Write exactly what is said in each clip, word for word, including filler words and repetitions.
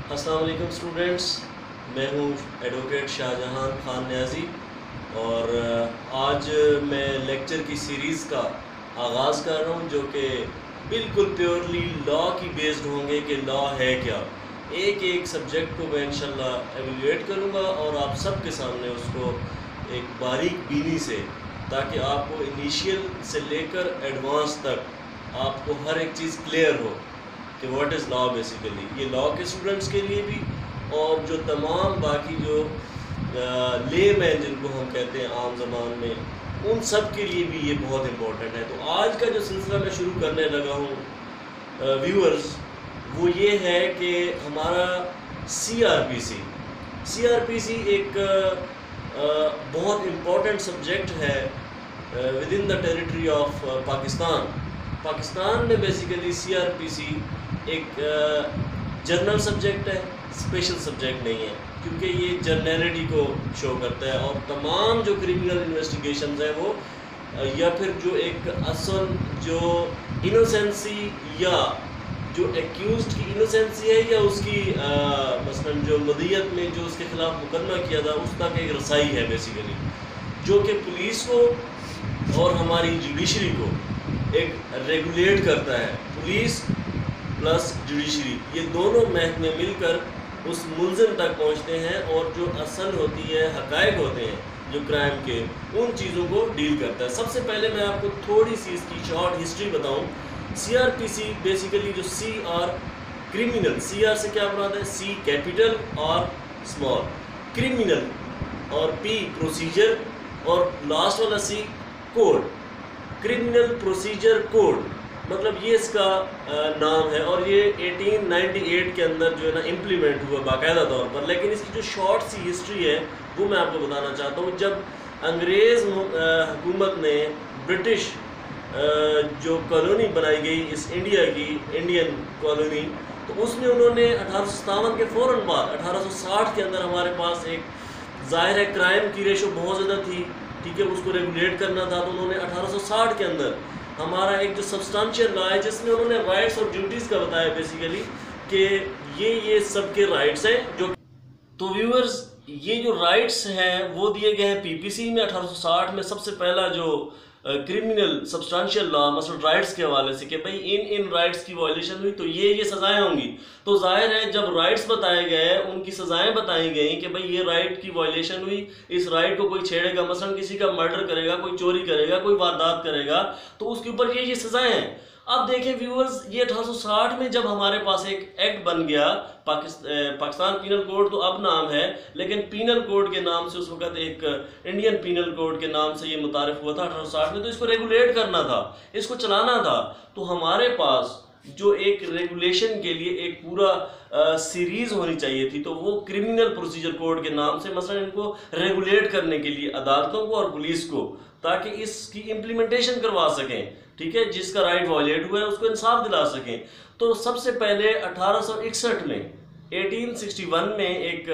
अस्सलाम वालेकुम स्टूडेंट्स, मैं हूँ एडवोकेट शाहजहां खान न्याजी और आज मैं लेक्चर की सीरीज़ का आगाज़ कर रहा हूँ जो कि बिल्कुल प्योरली लॉ की बेस्ड होंगे कि लॉ है क्या। एक एक सब्जेक्ट को मैं इंशाल्लाह एवेलुएट करूँगा और आप सबके सामने उसको एक बारीक बीनी से, ताकि आपको इनिशियल से लेकर एडवांस तक आपको हर एक चीज़ क्लियर हो कि व्हाट इज़ लॉ। बेसिकली ये लॉ के स्टूडेंट्स के लिए भी और जो तमाम बाकी जो ले मैन जिनको हम कहते हैं आम ज़बान में, उन सब के लिए भी ये बहुत इम्पोर्टेंट है। तो आज का जो सिलसिला मैं शुरू करने लगा हूँ व्यूअर्स, वो ये है कि हमारा C R P C C R P C एक आ, बहुत इम्पोर्टेंट सब्जेक्ट है within the territory of Pakistan. Pakistan में basically C R P C एक जनरल सब्जेक्ट है, स्पेशल सब्जेक्ट नहीं है, क्योंकि ये जर्नैलिटी को शो करता है और तमाम जो क्रिमिनल इन्वेस्टिगेशंस हैं वो या फिर जो एक असल जो इनोसेंसी या जो एक्यूज्ड की इनोसेंसी है या उसकी मसलन जो मदियत में जो उसके खिलाफ मुकदमा किया था उस तक एक रसाई है बेसिकली, जो कि पुलिस को और हमारी जुडिशरी को एक रेगुलेट करता है। पुलिस प्लस जुडिशरी ये दोनों महकमे मिलकर उस मुलजिम तक पहुंचते हैं और जो असल होती है, हकायक होते हैं जो क्राइम के, उन चीज़ों को डील करता है। सबसे पहले मैं आपको थोड़ी सी इसकी शॉर्ट हिस्ट्री बताऊं। C R P C basically जो C R criminal, C R से क्या मुराद है, सी कैपिटल और स्मॉल, क्रिमिनल और पी प्रोसीजर और लास्ट वाला C code, criminal procedure code, मतलब ये इसका नाम है और ये अठारह सौ अट्ठानवे के अंदर जो है ना इम्प्लीमेंट हुआ बाकायदा तौर पर। लेकिन इसकी जो शॉर्ट सी हिस्ट्री है वो मैं आपको बताना चाहता हूँ। जब अंग्रेज़ हुकूमत ने ब्रिटिश जो कॉलोनी बनाई गई इस इंडिया की, इंडियन कॉलोनी, तो उसमें उन्होंने अठारह सौ सत्तावन के फ़ौरन बाद अठारह सौ साठ के अंदर हमारे पास एक ज़ाहिर है क्राइम की रेशो बहुत ज़्यादा थी, ठीक है, उसको रेगुलेट करना था। तो उन्होंने अठारह सौ साठ के अंदर हमारा एक जो सब्सटेंशियल लॉ है जिसमें उन्होंने राइट्स और ड्यूटीज़ का बताया बेसिकली कि ये ये सबके राइट्स हैं जो। तो व्यूअर्स, ये जो राइट्स हैं वो दिए गए हैं पीपीसी में अठारह सौ साठ में। सबसे पहला जो क्रिमिनल सब्सटेंशियल लॉ मसल राइट्स के हवाले से कि भाई इन इन राइट्स की वायलेशन हुई तो ये ये सज़ाएं होंगी। तो जाहिर है जब राइट्स बताए गए उनकी सज़ाएं बताई गई कि भाई ये राइट की वायलेशन हुई, इस राइट को कोई छेड़ेगा, मसलन किसी का मर्डर करेगा, कोई चोरी करेगा, कोई वारदात करेगा, तो उसके ऊपर ये ये सज़ाएं हैं। अब देखें व्यूअर्स, ये अठारह सौ साठ में जब हमारे पास एक एक्ट बन गया पाकिस्तान पाकिस्तान पीनल कोड, तो अब नाम है, लेकिन पीनल कोड के नाम से उस वक्त एक इंडियन पीनल कोड के नाम से ये मुतारिफ हुआ था अठारह सौ साठ में। तो इसको रेगुलेट करना था, इसको चलाना था। तो हमारे पास जो एक रेगुलेशन के लिए एक पूरा आ, सीरीज होनी चाहिए थी, तो वो क्रिमिनल प्रोसीजर कोड के नाम से मसलन इनको रेगुलेट करने के लिए अदालतों को और पुलिस को, ताकि इसकी इम्प्लीमेंटेशन करवा सकें, ठीक है, जिसका राइट वायलेट हुआ है उसको इंसाफ दिला सकें। तो सबसे पहले अठारह सौ इकसठ में अठारह सौ इकसठ में एक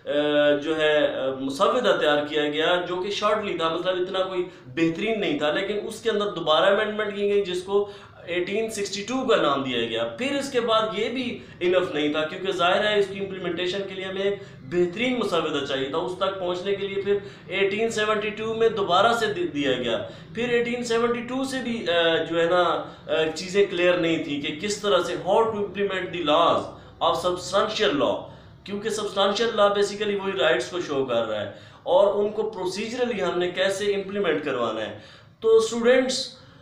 जो है मुसव्वदा तैयार किया गया जो कि शॉर्टली था, मतलब इतना कोई बेहतरीन नहीं था, लेकिन उसके अंदर दोबारा अमेंडमेंट की गई जिसको अठारह सौ बासठ का नाम दिया गया। फिर इसके बाद ये भी इनफ नहीं था, क्योंकि जाहिर है इसकी इम्प्लीमेंटेशन के लिए हमें बेहतरीन मुसव्वदा चाहिए था। उस तक पहुंचने के लिए फिर अठारह सौ बहत्तर में दोबारा से दिया गया। फिर अठारह सौ बहत्तर से भी जो है ना चीज़ें क्लियर नहीं थी कि किस तरह से how to implement the laws of substantial law, क्योंकि सब्सटेंशियल लॉ बेसिकली वही राइट्स को शो कर रहा है और उनको प्रोसीजरली हमने कैसे इम्प्लीमेंट करवाना है। तो स्टूडेंट्स,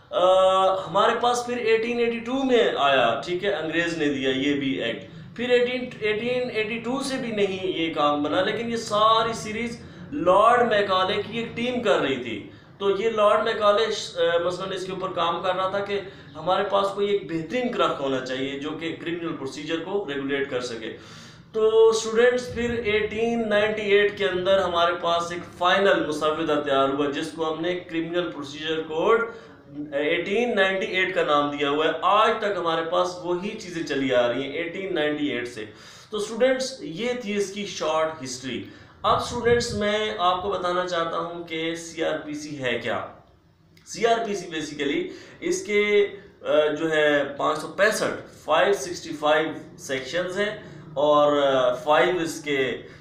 हमारे पास फिर अठारह सौ बयासी में आया, ठीक है, अंग्रेज ने दिया ये भी एक्ट। फिर अठारह सौ बयासी से भी नहीं ये काम बना, लेकिन ये सारी सीरीज लॉर्ड मैकाले की एक टीम कर रही थी। तो ये लॉर्ड मैकाले मसलन इसके ऊपर काम कर रहा था कि हमारे पास कोई एक बेहतरीन क्रक होना चाहिए जो कि क्रिमिनल प्रोसीजर को रेगुलेट कर सके। तो स्टूडेंट्स, फिर अठारह सौ अट्ठानवे के अंदर हमारे पास एक फाइनल मुसव्वदा तैयार हुआ जिसको हमने क्रिमिनल प्रोसीजर कोड अठारह सौ अट्ठानवे का नाम दिया हुआ है। आज तक हमारे पास वही चीज़ें चली आ रही हैं अठारह सौ अट्ठानवे से। तो स्टूडेंट्स, ये थी इसकी शॉर्ट हिस्ट्री। अब स्टूडेंट्स, मैं आपको बताना चाहता हूँ कि सी आर पी सी है क्या। C R P C basically इसके जो है पाँच सौ पैंसठ फाइव सिक्सटी फाइव सेक्शंस हैं और फाइव इसके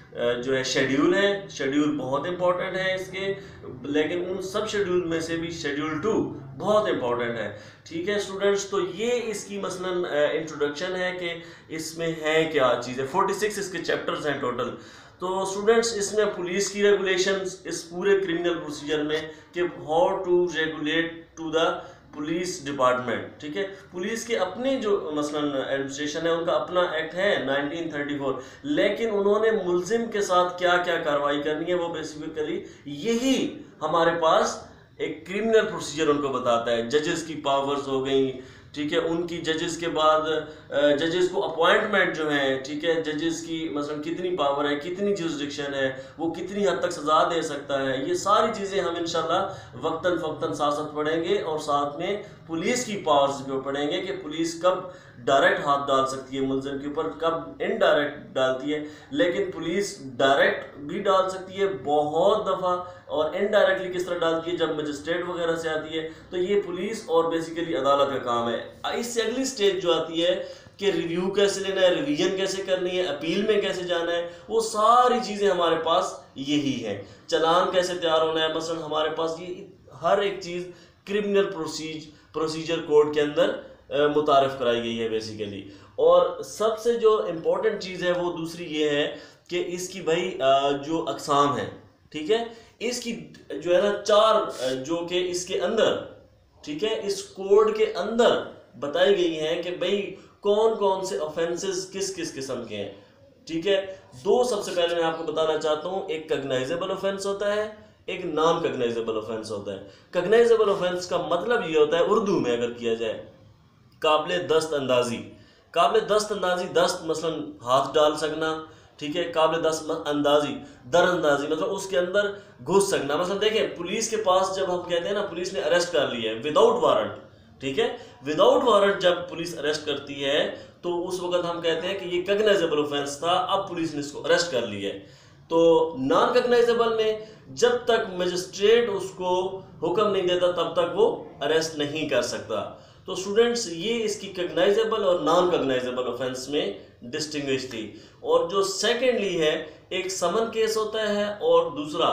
जो है शेड्यूल है। शेड्यूल बहुत इंपॉर्टेंट है इसके, लेकिन उन सब शेड्यूल में से भी शेड्यूल टू बहुत इंपॉर्टेंट है। ठीक है स्टूडेंट्स, तो ये इसकी मसलन इंट्रोडक्शन है कि इसमें है क्या चीज़ें। फोर्टी सिक्स इसके चैप्टर्स हैं टोटल। तो स्टूडेंट्स इसमें पुलिस की रेगुलेशंस इस पूरे क्रिमिनल प्रोसीजर में कि how to regulate to the police department. ठीक है, पुलिस के अपने जो मसलन एडमिनिस्ट्रेशन है उनका अपना एक्ट है नाइनटीन थर्टी फोर, लेकिन उन्होंने मुलजिम के साथ क्या क्या कार्रवाई करनी है वो बेसिकली यही हमारे पास एक क्रिमिनल प्रोसीजर उनको बताता है। जजेस की पावर्स हो गई, ठीक है, उनकी जजेस के बाद जजेस को अपॉइंटमेंट जो है, ठीक है, जजेस की मतलब कितनी पावर है, कितनी जुरिस्डिक्शन है, वो कितनी हद तक सजा दे सकता है, ये सारी चीज़ें हम इंशाल्लाह वक्तन फ़क्तन साथ साथ पढ़ेंगे। और साथ में पुलिस की पावर्स भी पढ़ेंगे कि पुलिस कब डायरेक्ट हाथ डाल सकती है मुलजिम के ऊपर, कब इनडायरेक्ट डालती है। लेकिन पुलिस डायरेक्ट भी डाल सकती है बहुत दफ़ा, और इनडायरेक्टली किस तरह डालती है जब मजिस्ट्रेट वगैरह से आती है। तो ये पुलिस और बेसिकली अदालत का काम है। इससे अगली स्टेज जो आती है कि रिव्यू कैसे लेना है, रिवीजन कैसे करनी है, अपील में कैसे जाना है, वो सारी चीज़ें हमारे पास यही है। चलान कैसे तैयार होना है, मसलन हमारे पास ये हर एक चीज़ क्रिमिनल प्रोसीज प्रोसीजर कोड के अंदर मुतारफ़ कराई गई है बेसिकली। और सबसे जो इम्पोर्टेंट चीज़ है वो दूसरी ये है कि इसकी भाई जो अक़साम है, ठीक है, इसकी जो है ना चार जो कि इसके अंदर, ठीक है, इस कोड के अंदर बताई गई हैं कि भाई कौन कौन से ऑफेंसेस किस किस किस्म के हैं। ठीक है, दो सबसे पहले मैं आपको बताना चाहता हूँ, एक कग्नाइजेबल ऑफेंस होता है, एक नॉन कग्नाइजेबल ऑफेंस होता है। कग्नाइजेबल ऑफेंस का मतलब ये होता है उर्दू में अगर किया जाए, काबिल दस्त अंदाजी। काबिल दस्त अंदाजी, दस्त मसलन हाथ डाल सकना, ठीक है, काबिल दस्त अंदाजी दर अंदाजी मतलब उसके अंदर घुस सकना। मतलब देखें पुलिस के पास जब हम कहते हैं ना पुलिस ने अरेस्ट कर लिया है विदाउट वारंट, ठीक है, विदाउट वारंट जब पुलिस अरेस्ट करती है तो उस वक्त हम कहते हैं कि ये कग्नाइजेबल ऑफेंस था, अब पुलिस ने इसको अरेस्ट कर लिया है। तो नॉन कग्नाइजेबल में जब तक मजिस्ट्रेट उसको हुक्म नहीं देता तब तक वो अरेस्ट नहीं कर सकता। तो स्टूडेंट्स ये इसकी कग्नाइजेबल और नॉन कग्नाइजेबल ऑफेंस में डिस्टिंग्विश थी। और जो सेकेंडली है, एक समन केस होता है और दूसरा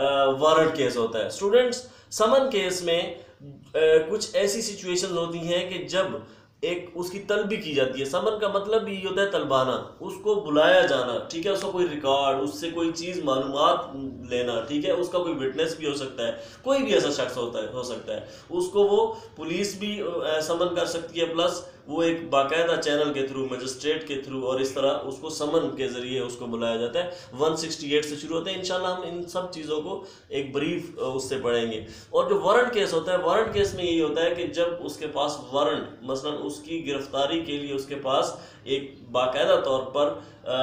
वारंट केस होता है। स्टूडेंट्स समन केस में आ, कुछ ऐसी सिचुएशंस होती हैं कि जब एक उसकी तलबी की जाती है। समन का मतलब भी होता है तलबाना, उसको बुलाया जाना, ठीक है, उसका कोई रिकॉर्ड, उससे कोई चीज़ मालूमात लेना, ठीक है, उसका कोई विटनेस भी हो सकता है, कोई भी ऐसा शख्स होता है हो सकता है, उसको वो पुलिस भी समन कर सकती है, प्लस वो एक बाकायदा चैनल के थ्रू, मजिस्ट्रेट के थ्रू, और इस तरह उसको समन के ज़रिए उसको बुलाया जाता है। वन सिक्सटी एट से शुरू होते हैं। इंशाल्लाह हम इन सब चीज़ों को एक ब्रीफ उससे पढ़ेंगे। और जो वारंट केस होता है, वारंट केस में यही होता है कि जब उसके पास वारंट, मसलन उसकी गिरफ्तारी के लिए उसके पास एक बाकायदा तौर पर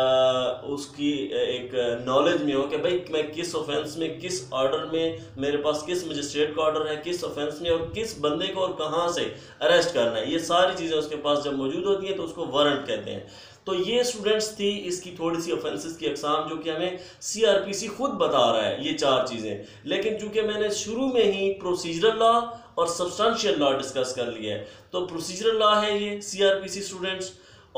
आ, उसकी एक नॉलेज में हो कि भाई मैं किस ऑफेंस में, किस ऑर्डर में, मेरे पास किस मजिस्ट्रेट का ऑर्डर है, किस ऑफेंस में, और किस बंदे को और कहाँ से अरेस्ट करना है, ये सारी चीज़ें उसके पास जब मौजूद होती हैं तो उसको वारंट कहते हैं। तो ये स्टूडेंट्स थी इसकी थोड़ी सी ऑफेंसेस की अकसाम, जो कि हमें सीआरपीसी खुद बता रहा है ये चार चीज़ें। लेकिन चूंकि मैंने शुरू में ही प्रोसीजरल लॉ और सब्सटेंशियल लॉ डिस्कस कर लिया है, तो प्रोसीजरल लॉ है ये सीआरपीसी स्टूडेंट्स,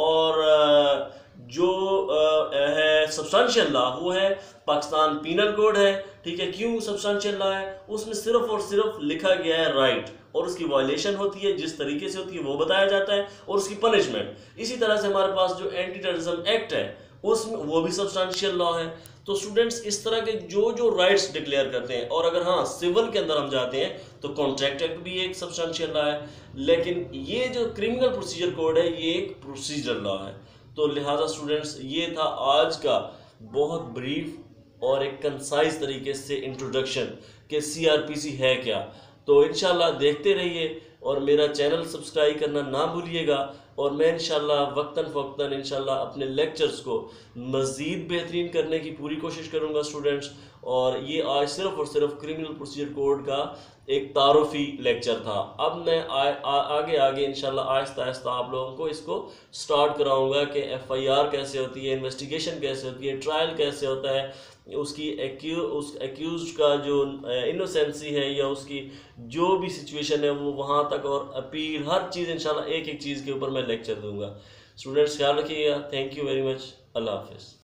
और जो है सब्सटेंशियल लॉ वो है पाकिस्तान पीनल कोड है। ठीक है, क्यों सब्सटेंशियल लॉ है? उसमें सिर्फ और सिर्फ लिखा गया है राइट, और उसकी वायलेशन होती है जिस तरीके से होती है वो बताया जाता है, और उसकी पनिशमेंट। इसी तरह से हमारे पास जो एंटी टेररिज्म एक्ट है उसमें वो भी सब्सटेंशियल लॉ है। तो स्टूडेंट्स इस तरह के जो जो राइट्स डिक्लेयर करते हैं, और अगर हाँ सिविल के अंदर हम जाते हैं तो कॉन्ट्रैक्ट एक्ट भी एक सब्सटेंशियल लॉ है। लेकिन ये जो क्रिमिनल प्रोसीजर कोड है ये एक प्रोसीजर लॉ है। तो लिहाजा स्टूडेंट्स ये था आज का बहुत ब्रीफ और एक कंसाइज तरीके से इंट्रोडक्शन कि सीआरपीसी है क्या। तो इंशाल्लाह देखते रहिए और मेरा चैनल सब्सक्राइब करना ना भूलिएगा, और मैं इंशाल्लाह वक्तन फ़वक्तन इंशाल्लाह अपने लेक्चर्स को मज़ीद बेहतरीन करने की पूरी कोशिश करूँगा स्टूडेंट्स। और ये आज सिर्फ और सिर्फ क्रिमिनल प्रोसीजर कोड का एक तारुफी लेक्चर था। अब मैं आ, आ, आगे आगे इंशाल्लाह आहिस्ता आहिस्ता आप लोगों को इसको स्टार्ट कराऊंगा कि एफआईआर कैसे होती है, इन्वेस्टिगेशन कैसे होती है, ट्रायल कैसे होता है, उसकी एक्यू उस एक्यूज का जो इनोसेंसी है या उसकी जो भी सिचुएशन है वो वहाँ तक, और अपील, हर चीज़ इंशाल्लाह एक एक चीज़ के ऊपर मैं लेक्चर दूंगा। स्टूडेंट्स ख्याल रखिएगा। Thank you very much. अल्लाह हाफिज़।